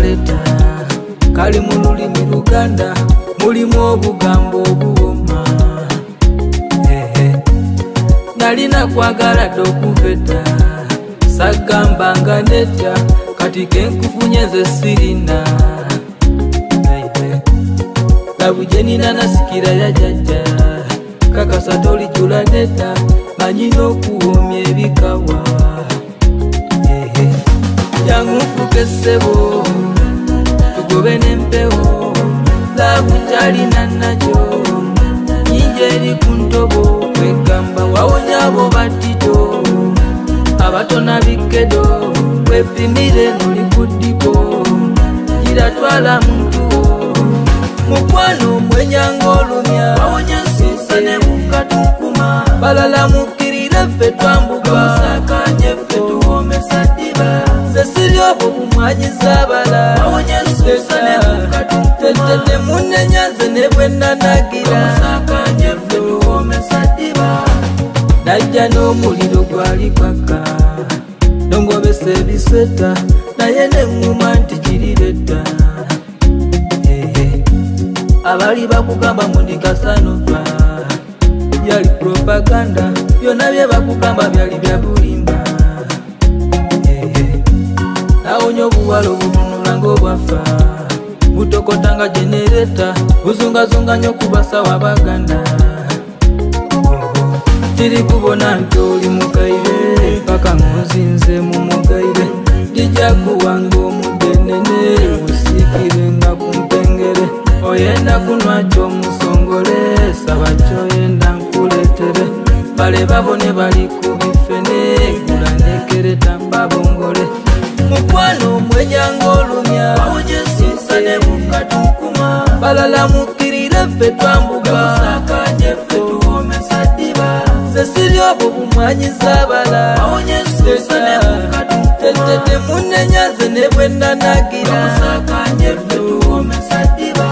kaleta kali mu lulimi Luganda mulimu obugambo obuwoma. Nalina kwagala dde okuveta sagambanga netya kati kenkufunye nze sirina. Labuje nina nasikira ya jjajja kakasa tolijula neta manyina okuwomya ebikawa. Jangu nfuke ssebo tugobe n'empewo labu talina nakyo nyinja eri ku ntobo kwegamba wawonya abo batito abatona bikedo wepimire noli ku ddibo gira twala muntu mukwano mwenyanga olumya wawonya nsinsa ne mukatunkuma balala mukkirire ffe twambuka musakanje ffe tuwomesa ddiba nze siri obwo bumwanyiza abala wawonya nsinsa ne mukatunkuma tete munenya nze ne bwe nanagira musakanje ffe tuwomesa ddiba najja n'omuliro gwali kwaka nongobesa ebisweta naye neŋŋuma nti kirireta. Abali bakugamba mundi Casanova yali propaganda byonna bye bakugamba byali bya bulimba. Nawonya obuwala obununula ng'obwafa butokotanga genereta buzungazunga nnyo ku basawo Abaganda. Tiri kubona nti oli mugaire paka ngonzinze mu mugaire dijja kuwanga omudenene musikire nga kumpengere oyenda kunwa ky'omusongole saba ky'oyenda nkuleetere bale babone bali ku bifene gula nekereta mbabongole mukwano omwenyanga olumya wawonya ensinsa ne mukatunkuma balala mukkirire ffe twambuka musakanje ffe tuwomesa ddiba nze siri obwo bumwanyiza abala wawonya ensinsa ne mukatunkuma tete munenya nze ne bwe nanagira musakanje ffe tuwomesa ddiba.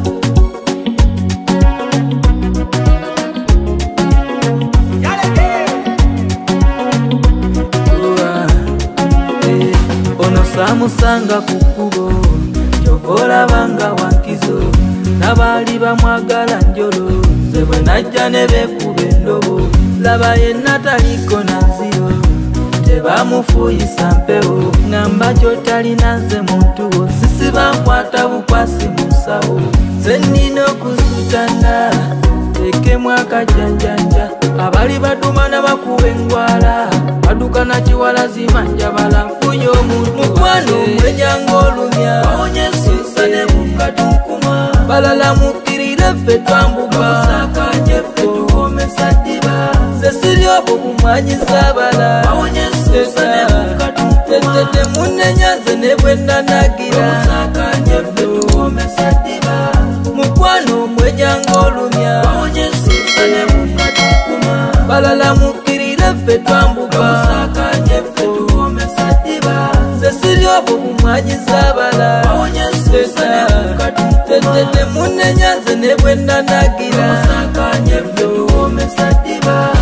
Samusanga ku kkubo kyova olabanga wankizo n'abaali bamwagala njolo nze bwe najja ne beekuba endobo laba yenna taliko naziro tebamufuuyisa mpewo ŋŋamba ky'otalina nze muntu wo sisiba nkwata bukwasi mu nsawo nze nnina okusutana tekemu akajanjanja abali badumana bakuba engwala baduka na kiwala zimanja balanfunye omuntu mukwano omwenyanga olumya wawonya ensinsa ne mukatunkuma balala mukkirire ffe twambuka musakanje ffe tuwomesa ddiba nze siri obwo bumwanyiza abala wawonya ensinsa ne mukatunkuma tete munenya nze ne bwe nanagira musakanje ffe tuwomesa ddiba mukwano omwenyanga olumya wawonya ensinsa ne mukatunkuma balala mukkirire ffe twambuka musakanje ffe tuwomesa ddiba nze siri obwo bumwanyiza abala wawonya ensinsa ne mukatunkuma tete munenya nze ne bwe nanagira musakanje ffe tuwomesa ddiba.